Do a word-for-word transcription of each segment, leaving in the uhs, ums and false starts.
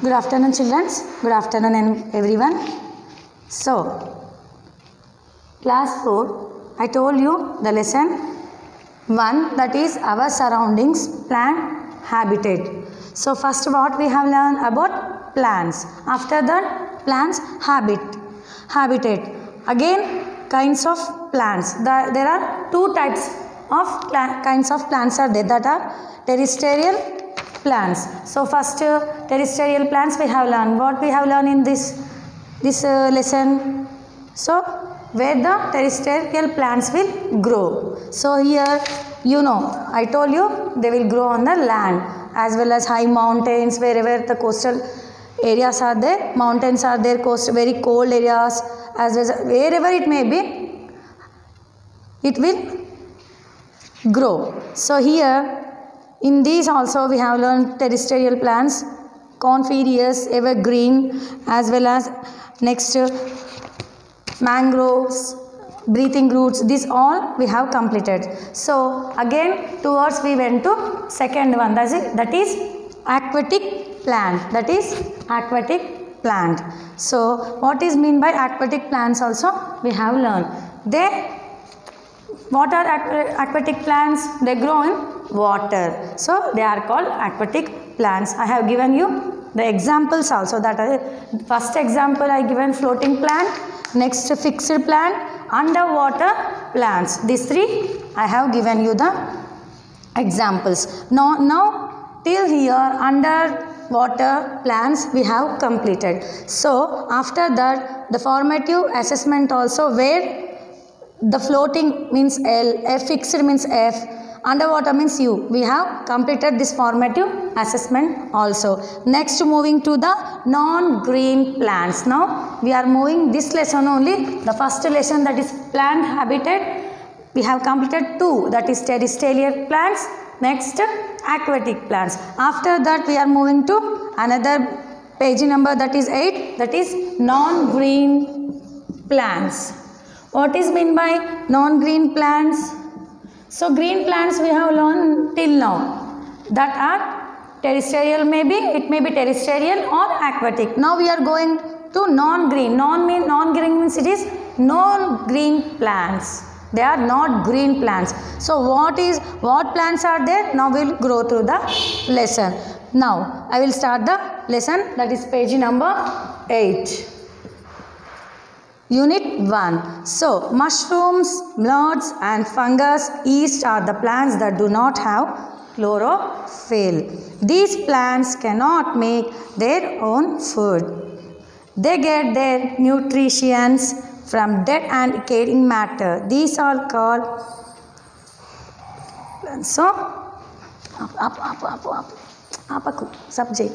Good afternoon, children. Good afternoon, everyone. So, class four, I told you the lesson one, that is our surroundings, plant habitat. So, first what we have learned about plants. After that, plants habit, habitat. Again, kinds of plants. The, there are two types of plant, kinds of plants are there, that are terrestrial plants. So first uh, terrestrial plants we have learned. What we have learned in this this uh, lesson? So where the terrestrial plants will grow. So here you know I told you they will grow on the land as well as high mountains, wherever the coastal areas are there, mountains are there, coast very cold areas, as well as wherever it may be, it will grow. So here in these also we have learned terrestrial plants, coniferous, evergreen, as well as next uh, mangroves, breathing roots. These all we have completed. So again towards we went to second one, that is that is aquatic plant. That is aquatic plant. So what is mean by aquatic plants also we have learned. They what are aquatic plants? They grow in water. So they are called aquatic plants. I have given you the examples also. That are, first example I given floating plant, next fixed plant, underwater plants. These three I have given you the examples. Now, now till here underwater plants we have completed. So after that the formative assessment also, where the floating means L, F fixed means F, underwater means U. We have completed this formative assessment also. Next moving to the non-green plants. Now we are moving this lesson only. The first lesson, that is plant habitat, we have completed two, that is terrestrial plants, next aquatic plants. After that we are moving to another page number, that is eight, that is non-green plants. What is mean by non-green plants? So green plants we have learned till now, that are terrestrial, maybe it may be terrestrial or aquatic. Now we are going to non-green. Non mean non-green means it is non-green plants. They are not green plants. So what is what plants are there? Now we will go through the lesson. Now I will start the lesson, that is page number eight. Unit one. So, mushrooms, moths and fungus, yeast are the plants that do not have chlorophyll. These plants cannot make their own food. They get their nutrients from dead and decaying matter. These are called plants. So, up, up, up, up, up, up, up, subject.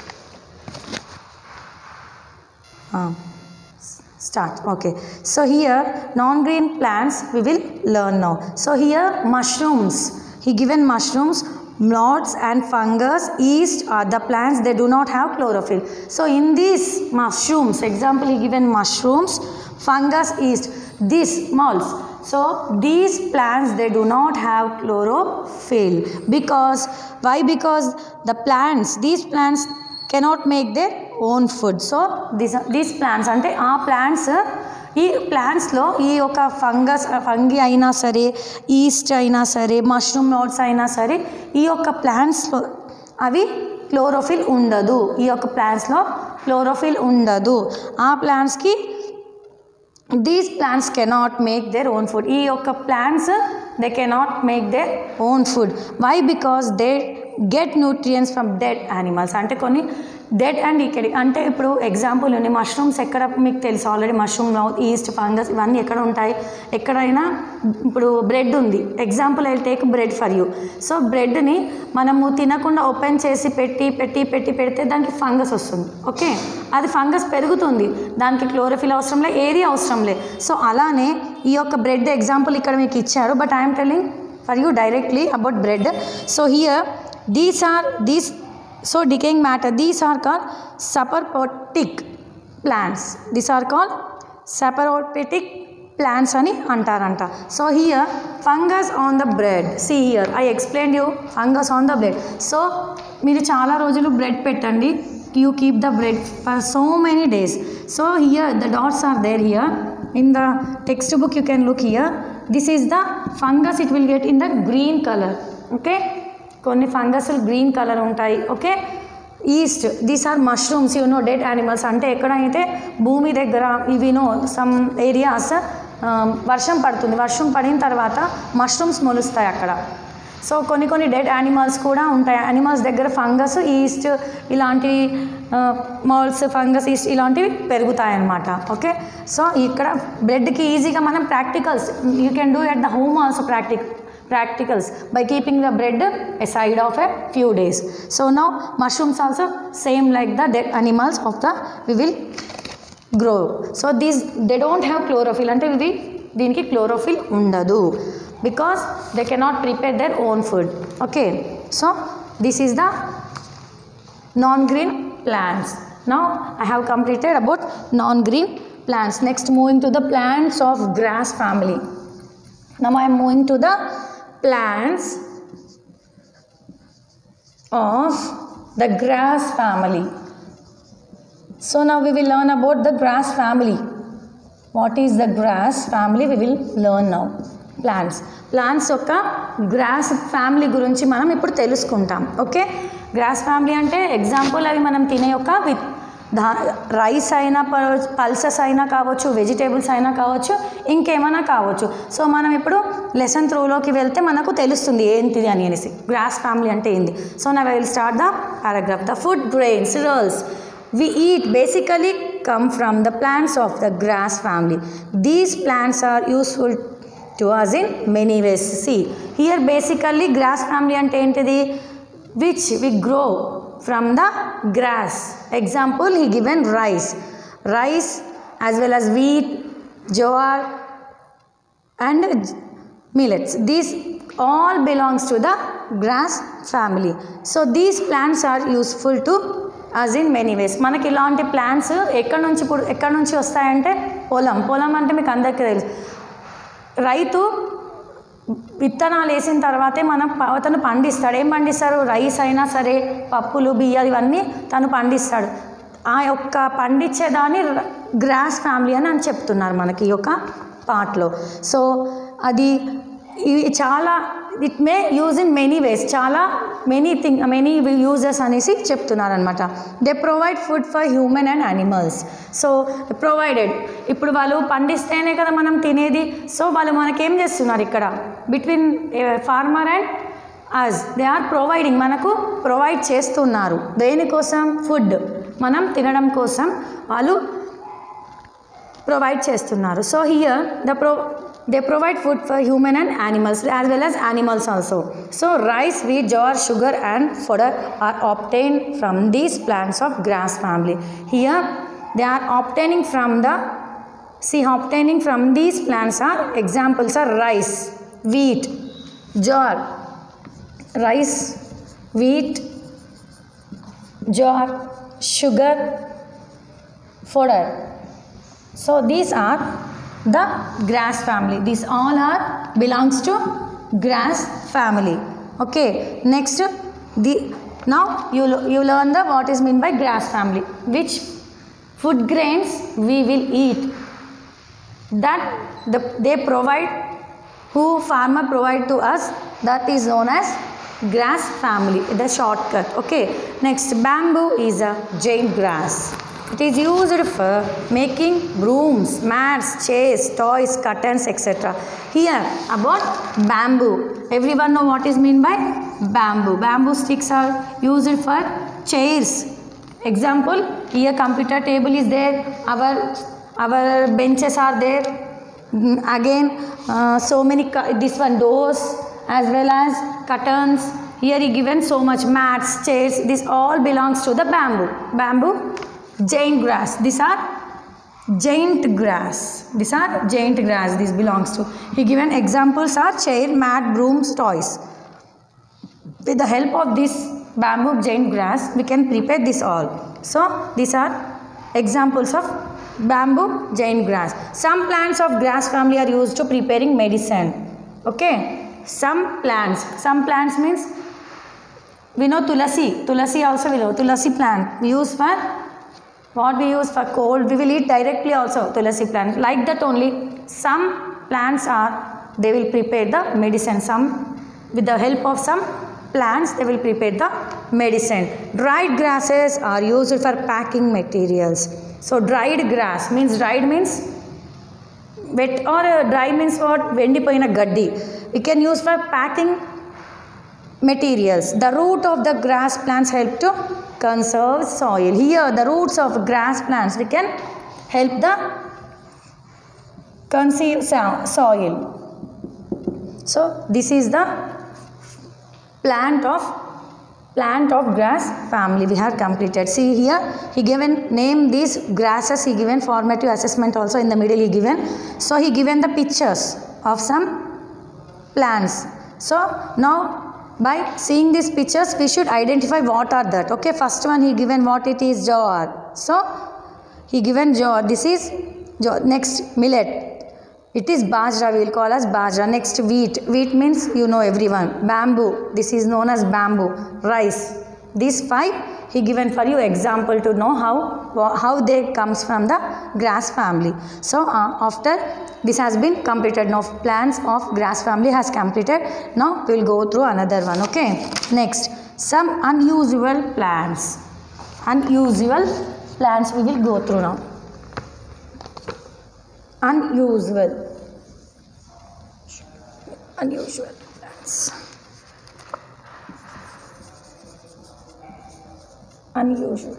Um. Start. Okay. So here non-green plants we will learn now. So here mushrooms. He given mushrooms, moths and fungus, yeast are the plants, they do not have chlorophyll. So in these mushrooms, example he given mushrooms, fungus, yeast, these molds. So these plants they do not have chlorophyll. Because why? Because the plants, these plants cannot make their own food. So these these plants ante aa plants ee plants lo ee oka fungus fungi aina sare, yeast aina sare, mushroom moths aina sare, ee oka plants lo avi chlorophyll undadu. Ee oka plants lo chlorophyll undadu. Aa plants ki these plants cannot make their own food. Ee oka plants they cannot make their own food. Why? Because they get nutrients from dead animals. అంటే కొన్ని dead and ఈకెడిక్, అంటే ఇప్పుడు example ఉంది mushrooms ఎక్కడ మీకు తెలుసు already, mushroom east fungus ఇవన్నీ ఎక్కడ ఉంటాయి, ఎక్కడైనా ఇప్పుడు బ్రెడ్ ఉంది, example I take bread for you. So బ్రెడ్ని మనము తినకుండా ఓపెన్ చేసి పెట్టి పెట్టి పెట్టి పెడితే దానికి ఫంగస్ వస్తుంది. ఓకే, అది ఫంగస్ పెరుగుతుంది, దానికి క్లోరోఫిల్ అవసరం లే, ఏరియా అవసరం లే. సో అలానే ఈ యొక్క బ్రెడ్ ఎగ్జాంపుల్ ఇక్కడ మీకు ఇచ్చారు, but I'm telling for you directly about bread. So here these are these so decaying matter, these are called sapropotic plants. These are called sapropotic plants ani antaranta. So here fungus on the bread. See here I explained you fungus on the bread. So మీరు చాలా రోజులు bread పెట్టండి, you keep the bread for so many days. So here the dots are there here. In the textbook you can look here. This is the fungus, it will get in the green color. Okay. Konni fungus green color untai. Okay. Yeast, these are mushrooms, you know, dead animals. Ante ekkadaithe bhoomi daggara ivi know some areas varsham padutundi, varsham padin tarvata mushrooms molustayi akkada. So కొన్ని కొన్ని dead animals కూడా ఉంటాయి. Animals దగ్గర fungus, yeast ఇలాంటి moulds, fungus, yeast ఇలాంటివి పెరుగుతాయి అన్నమాట. Okay. So ఇక్కడ బ్రెడ్కి ఈజీగా మనం practicals you can do at the home also ప్రాక్టిక్ practicals by keeping the bread a side of a few days. So now mushrooms also same like the dead animals of the we will grow. So these they don't have chlorophyll, అంటే ఇది దీనికి chlorophyll ఉండదు because they cannot prepare their own food. Okay. So this is the non-green plants. Now I have completed about non-green plants. Next moving to the plants of grass family. Now I am moving to the plants of the grass family. So now we will learn about the grass family. What is the grass family? We will learn now. Plants plants యొక్క grass family గురించి మనం ఇప్పుడు తెలుసుకుంటాం. Okay. Grass family అంటే example అవి మనం తినే యొక్క విత్ దా రైస్ అయినా పల్సెస్ అయినా కావచ్చు, వెజిటేబుల్స్ అయినా కావచ్చు, ఇంకేమైనా కావచ్చు. సో మనం ఇప్పుడు లెసన్ త్రూలోకి వెళ్తే మనకు తెలుస్తుంది ఏంటిది అని అనేసి గ్రాస్ ఫ్యామిలీ అంటే ఏంది. సో నా will start the paragraph. The food grains రర్ల్స్ we eat basically come from the plants of the grass family. These plants are useful to us in many ways. See here basically grass family ante entidi which we grow from the grass. Example he given rice rice as well as wheat, jowar and millets. These all belongs to the grass family. So these plants are useful to us in many ways. మనకి ఇలాంటి plants ఎక్కడి నుంచి ఎక్కడి నుంచి వస్తాయంటే పొలం పొలం అంటే మీకు అందరికీ తెలుసు. రైతు విత్తనాలు వేసిన తర్వాతే మన తను పండిస్తాడు. ఏం పండిస్తారు? రైస్ అయినా సరే, పప్పులు, బియ్యాలు ఇవన్నీ తను పండిస్తాడు. ఆ యొక్క పండించేదాన్ని గ్రాస్ ఫ్యామిలీ అని అని చెప్తున్నారు మనకి ఈ యొక్క పార్ట్లో. సో అది ఇవి చాలా it may use in many ways, చాలా మెనీ థింగ్ మెనీ యూజెస్ అనేసి చెప్తున్నారు అనమాట. They provide food for human and animals. So provided, ఇప్పుడు వాళ్ళు పండిస్తేనే కదా మనం తినేది. సో వాళ్ళు మనకేం చేస్తున్నారు ఇక్కడ between farmer and us they are providing, మనకు ప్రొవైడ్ చేస్తున్నారు. దేనికోసం? ఫుడ్, మనం తినడం కోసం వాళ్ళు ప్రొవైడ్ చేస్తున్నారు. So here the pro they provide food for human and animals as well as animals also. So rice, wheat, jowar, sugar and fodder are obtained from these plants of grass family. Here they are obtaining from the see obtaining from these plants are examples are rice, wheat, jowar, rice, wheat, jowar, sugar, fodder. So these are the grass family. These all are belongs to grass family. Okay. Next the now you you learn the what is mean by grass family. Which food grains we will eat that the they provide, who farmer provide to us, that is known as grass family, the shortcut. Okay. Next, bamboo is a giant grass. It is used for making brooms, mats, chairs, toys, curtains, et cetera. Here about bamboo. Everyone know what is mean by bamboo. Bamboo sticks are used for chairs. Example, here computer table is there. Our our benches are there. Again, uh, so many this one doors as well as curtains. Here he given so much mats, chairs. This all belongs to the bamboo. Bamboo. Giant grass. These are giant grass. These are giant grass. This belongs to. He given examples are chair, mat, brooms, toys. With the help of this bamboo giant grass, we can prepare this all. So these are examples of bamboo giant grass. Some plants of grass family are used to preparing medicine. Okay. Some plants. Some plants means We know tulasi. Tulasi also we know. Tulasi plant. We use for what we use for cold. We will eat directly also tulasi plant. Like that only. Some plants are, they will prepare the medicine. Some with the help of some plants they will prepare the medicine. Dried grasses are used for packing materials. So dried grass means dried means wet or uh, dry means what? Vendipoyina gaddi. We can use for packing materials. The root of the grass plants help to conserve soil. Here the roots of grass plants we can help the conserve soil. So this is the plant of plant of grass family we have completed. See here he given name these grasses, he given formative assessment also in the middle he given. So he given the pictures of some plants. So now by seeing these pictures we should identify what are that. Okay, first one he given what it is, jowar. So he given jowar. This is jowar. Next millet. It is bajra, we will call as bajra. Next wheat. Wheat means you know everyone. Bamboo. This is known as bamboo. Rice. These five he given for you example to know how how they comes from the grass family. So uh, after this has been completed. Now plants of grass family has completed. Now we will go through another one. Okay. Next, some unusual plants. Unusual plants we will go through now. Unusual. Unusual plants. Unusual.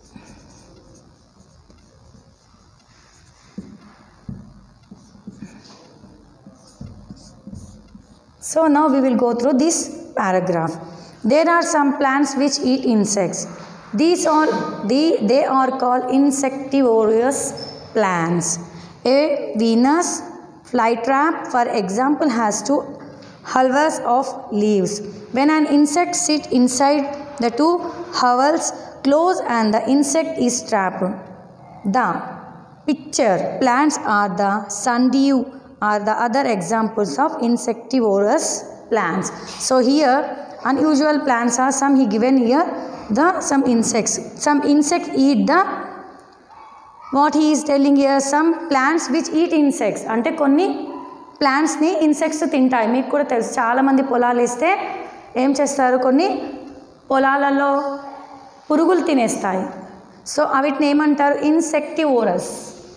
So now we will go through this paragraph. There are some plants which eat insects. These are the they are called insectivorous plants. A Venus flytrap, for example, has two halves of leaves. When an insect sits inside the two halves close and the insect is trapped. The picture plants are the sundew are the other examples of insectivorous plants. So here unusual plants are some he given here the some insects. Some insects eat the what he is telling here, some plants which eat insects. అంటే కొన్ని ప్లాంట్స్ని insects తింటాయి. మీకు కూడా తెలుసు చాలామంది పొలాలు వేస్తే ఏం చేస్తారు, కొన్ని పొలాలలో పురుగులు తినేస్తాయి. సో వీటిని ఏమంటారు, ఇన్సెక్టివోరస్.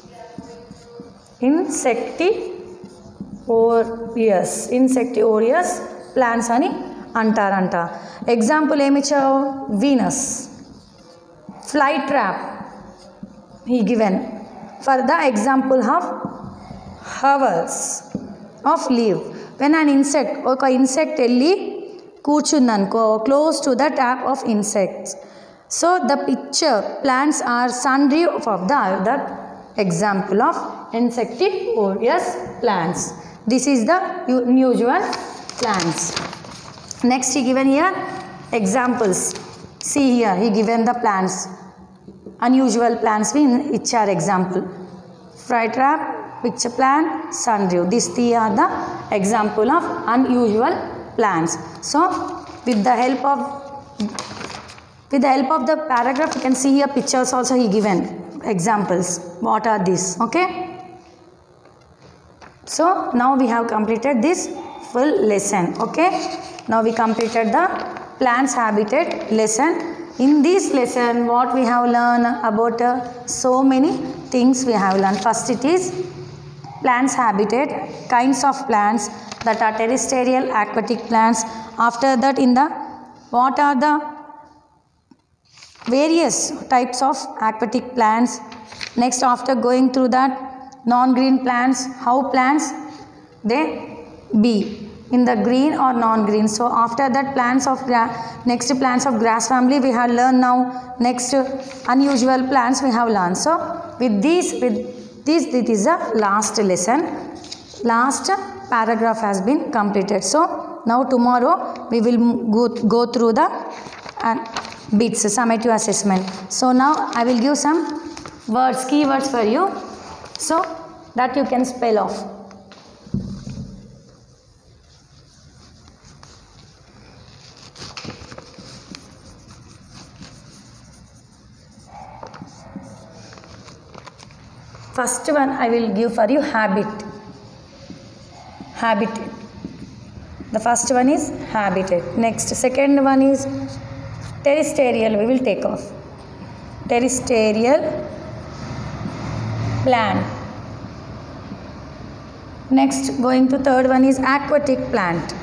ఇన్సెక్టివోరియస్ ఇన్సెక్టివోరియస్ ప్లాంట్స్ అని అంటారంట. ఎగ్జాంపుల్ ఏమిచ్చావు, Venus, fly trap he given for the example of howls of leaf. When an insect oka insect elli కూర్చుందనుకో close to the trap of insects. So the picture plants are sundry of the other example of insectivorous plants. This is the unusual plants. Next he given here examples. See here he given the plants. Unusual plants we ichar example. Fly trap, picture plant, sundew. These three are the example of unusual plants. So with the help of with the help of the paragraph you can see here pictures also he given examples. What are these? Okay. So now we have completed this full lesson. Okay. Now we completed the plants habitat lesson. In this lesson what we have learned about uh, so many things we have learned. First it is plants habitat, kinds of plants that are terrestrial, aquatic plants. After that in the what are the various types of aquatic plants. Next after going through that non-green plants, how plants they be in the green or non-green. So after that plants of next plants of grass family we have learned. Now next unusual plants we have learned. So with this with this it is the last lesson. Last paragraph has been completed. So now tomorrow we will go, go through the uh, bits summative assessment. So now I will give some words, keywords for you so that you can spell off. First one I will give for you habit. Habitat. The first one is habitat. Next, second one is terrestrial. We will take off. Terrestrial plant. Next, going to third one is aquatic plant.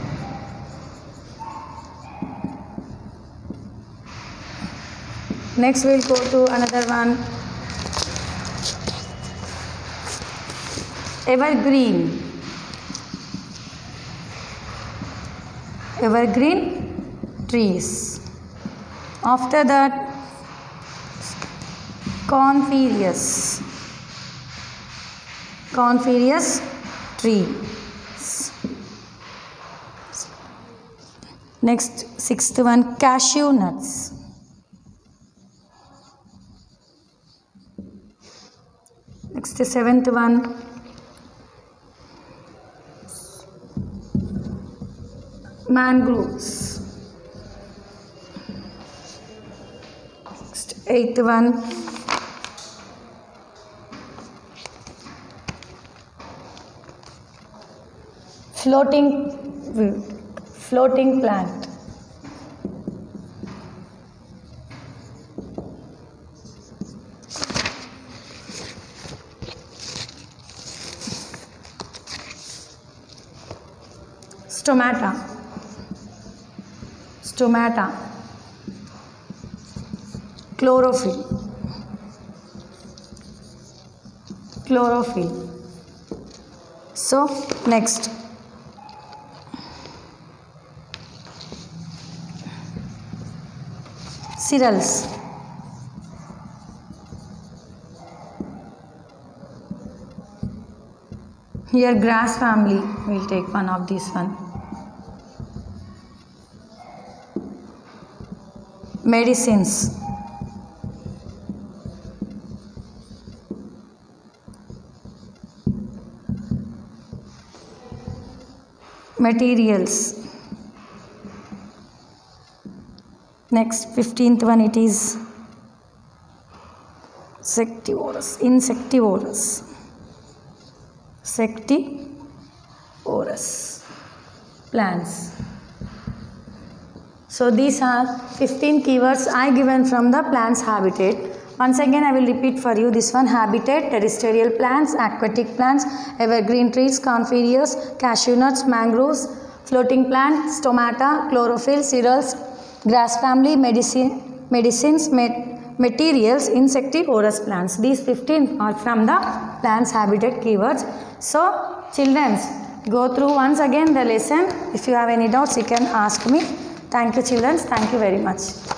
Next, we will go to another one. Evergreen. Evergreen trees. After that, coniferous. Coniferous trees. Next, sixth one, cashew nuts. Next, seventh one, mangroves. Next, eighth one, floating floating plant. Stomata. Stomata. Chlorophyll. Chlorophyll. So, next. Cereals. Here grass family, we will take one of these one. Medicines. Materials. Next, fifteenth one, it is insectivorous. Insectivorous. Insectivorous plants. So these are fifteen keywords I given from the plant's habitat. Once again I will repeat for you this one: habitat, terrestrial plants, aquatic plants, evergreen trees, coniferous, cashew nuts, mangroves, floating plant, stomata, chlorophyll, cereals, grass family, medicine, medicines, met, materials, insectivorous plants. These fifteen are from the plant's habitat keywords. So children, go through once again the lesson. If you have any doubts, you can ask me. Thank you children. Thank you very much.